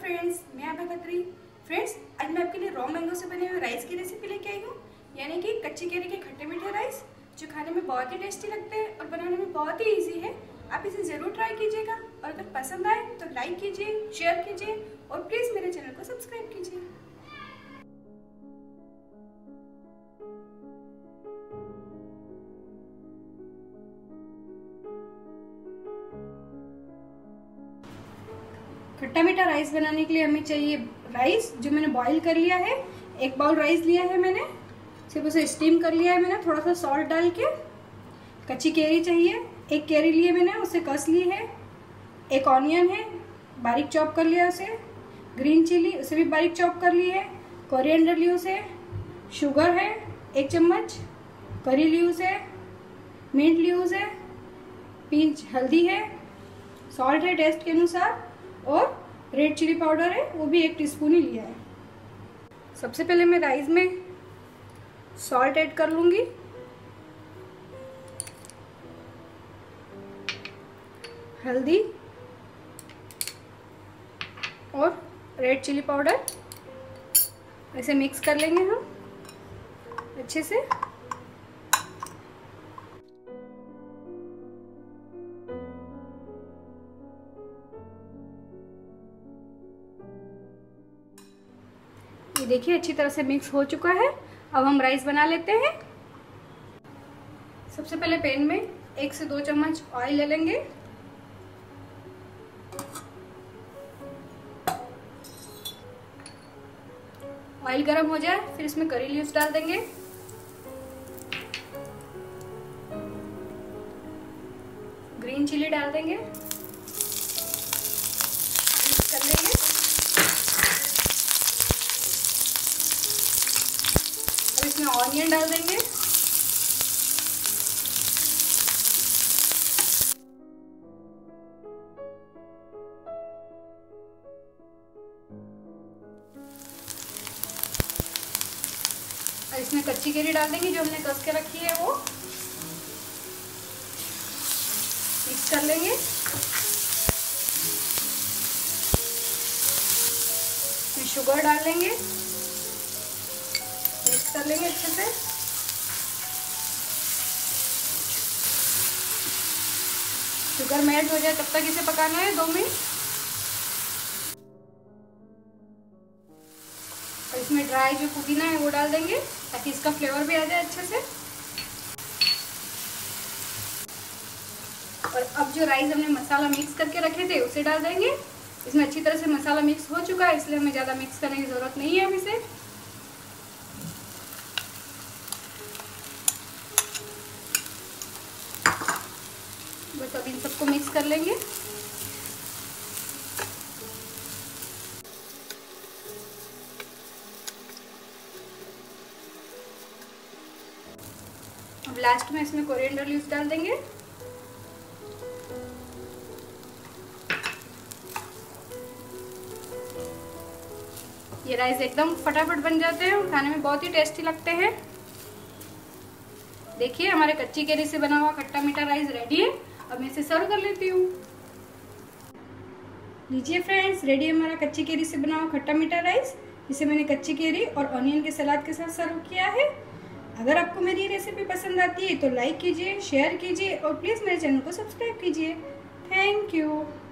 Friends, मैं आभा Khatri. Friends, आज मैं आपके लिए रॉ मैंगो से बने हुए राइस की रेसिपी लेके आई हूँ, यानी कि कच्ची केरी के खट्टे मीठे राइस, जो खाने में बहुत ही टेस्टी लगते हैं और बनाने में बहुत ही इजी है। आप इसे ज़रूर ट्राई कीजिएगा और अगर पसंद आए तो लाइक कीजिए, शेयर कीजिए और प्लीज़ मेरे चैनल को सब्सक्राइब कीजिए। खट्टा मीठा राइस बनाने के लिए हमें चाहिए राइस, जो मैंने बॉईल कर लिया है। 1 बाउल राइस लिया है मैंने, सिर्फ उसे स्टीम कर लिया है मैंने थोड़ा सा सॉल्ट डाल के। कच्ची केरी चाहिए, 1 केरी लिए मैंने, उसे कस ली है। 1 ऑनियन है, बारीक चॉप कर लिया उसे। ग्रीन चिली, उसे भी बारीक चॉप कर ली है। कोरिएंडर ली उसे। शुगर है 1 चम्मच। करी ली उसे। मिंट ली उसे। पिंच हल्दी है। सॉल्ट है टेस्ट के अनुसार और रेड चिली पाउडर है, वो भी 1 टीस्पून ही लिया है। सबसे पहले मैं राइस में सॉल्ट ऐड कर लूंगी। हल्दी और रेड चिली पाउडर, ऐसे मिक्स कर लेंगे हम अच्छे से। ये देखिए अच्छी तरह से मिक्स हो चुका है। अब हम राइस बना लेते हैं। सबसे पहले पैन में 1 से 2 चम्मच ऑयल ले लेंगे। ऑयल गर्म हो जाए फिर इसमें करी लीव्स डाल देंगे। ग्रीन चिली डाल देंगे, मिक्स कर लेंगे। अब इसमें ऑनियन डाल देंगे। और इसमें कच्ची केरी डाल देंगे जो हमने कस के रखी है, वो मिक्स कर लेंगे। फिर शुगर डाल लेंगे, मिक्स कर लेंगे अच्छे से। शुगर मेल्ट हो जाए तब तक इसे पकाना है 2 मिनट। और इसमें ड्राई जो पुदीना है वो डाल देंगे ताकि इसका फ्लेवर भी आ जाए अच्छे से। और अब जो राइस हमने मसाला मिक्स करके रखे थे उसे डाल देंगे। इसमें अच्छी तरह से मसाला मिक्स हो चुका है, इसलिए हमें ज़्यादा मिक्स करने की ज़रूरत नहीं है अब इसे। बस अब इन सबको मिक्स कर लेंगे। अब लास्ट में इसमें कोरिएंडर लीव्स डाल देंगे। ये राइस एकदम फटाफट बन जाते हैं और खाने में बहुत ही टेस्टी लगते हैं। देखिए हमारे कच्ची केरी से बना हुआ खट्टा मीठा राइस रेडी है। अब मैं इसे सर्व कर लेती हूँ। लीजिए फ्रेंड्स, रेडी है हमारा कच्ची केरी से बना हुआ खट्टा मीठा राइस, जिसे मैंने कच्ची केरी और ऑनियन के सलाद के साथ सर्व किया है। अगर आपको मेरी रेसिपी पसंद आती है तो लाइक कीजिए, शेयर कीजिए और प्लीज़ मेरे चैनल को सब्सक्राइब कीजिए। Thank you.